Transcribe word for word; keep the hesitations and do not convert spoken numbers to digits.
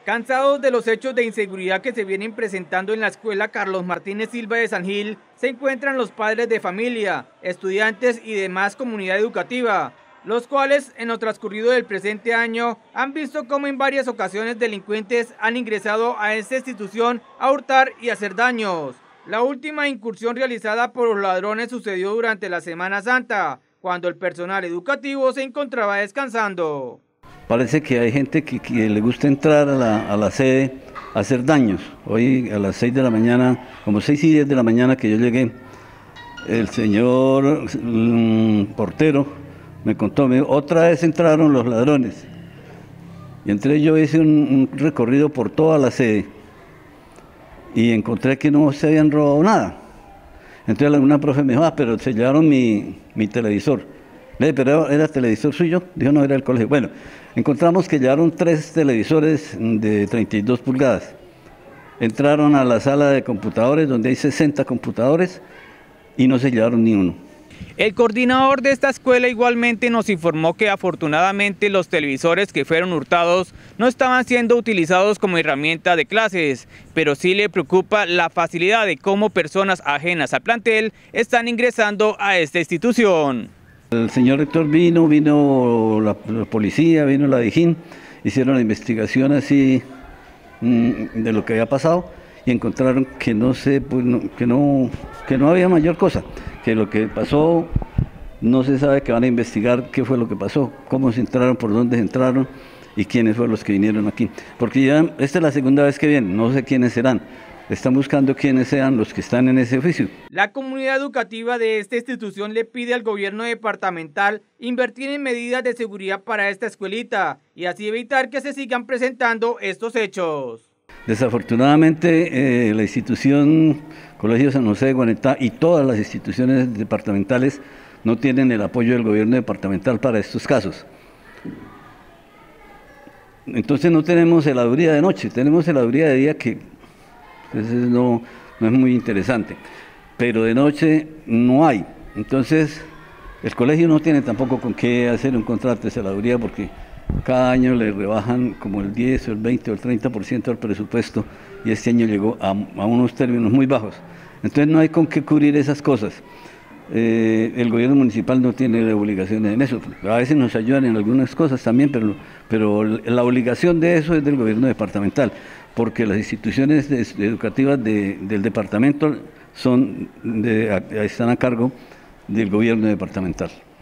Cansados de los hechos de inseguridad que se vienen presentando en la escuela Carlos Martínez Silva de San Gil, se encuentran los padres de familia, estudiantes y demás comunidad educativa, los cuales en lo transcurrido del presente año han visto cómo en varias ocasiones delincuentes han ingresado a esta institución a hurtar y hacer daños. La última incursión realizada por los ladrones sucedió durante la Semana Santa, cuando el personal educativo se encontraba descansando. Parece que hay gente que, que le gusta entrar a la, a la sede a hacer daños. Hoy a las seis de la mañana, como seis y diez de la mañana que yo llegué, el señor um, portero me contó, me dijo, otra vez entraron los ladrones. Y entré yo, hice un, un recorrido por toda la sede y encontré que no se habían robado nada. Entonces una profe me dijo, ah, pero se llevaron mi, mi televisor. Le dije, pero ¿era televisor suyo? Dijo, no, era del colegio. Bueno, encontramos que llevaron tres televisores de treinta y dos pulgadas. Entraron a la sala de computadores, donde hay sesenta computadores, y no se llevaron ni uno. El coordinador de esta escuela igualmente nos informó que afortunadamente los televisores que fueron hurtados no estaban siendo utilizados como herramienta de clases, pero sí le preocupa la facilidad de cómo personas ajenas al plantel están ingresando a esta institución. El señor rector vino, vino la, la policía, vino la Dijín, hicieron la investigación así mmm, de lo que había pasado y encontraron que no, se, pues, no, que, no, que no había mayor cosa, que lo que pasó no se sabe, que van a investigar qué fue lo que pasó, cómo se entraron, por dónde se entraron y quiénes fueron los que vinieron aquí. Porque ya esta es la segunda vez que vienen, no sé quiénes serán. Están buscando quiénes sean los que están en ese oficio. La comunidad educativa de esta institución le pide al gobierno departamental invertir en medidas de seguridad para esta escuelita y así evitar que se sigan presentando estos hechos. Desafortunadamente eh, la institución Colegio San José de Guanetá y todas las instituciones departamentales no tienen el apoyo del gobierno departamental para estos casos. Entonces no tenemos heladuría de noche, tenemos heladuría de día que entonces no, no es muy interesante, pero de noche no hay. Entonces el colegio no tiene tampoco con qué hacer un contrato de heladuría porque cada año le rebajan como el diez o el veinte o el treinta por ciento del presupuesto y este año llegó a, a unos términos muy bajos. Entonces no hay con qué cubrir esas cosas. Eh, el gobierno municipal no tiene obligaciones en eso. A veces nos ayudan en algunas cosas también, pero, pero la obligación de eso es del gobierno departamental, porque las instituciones de, de educativas de, del departamento son de, están a cargo del gobierno departamental.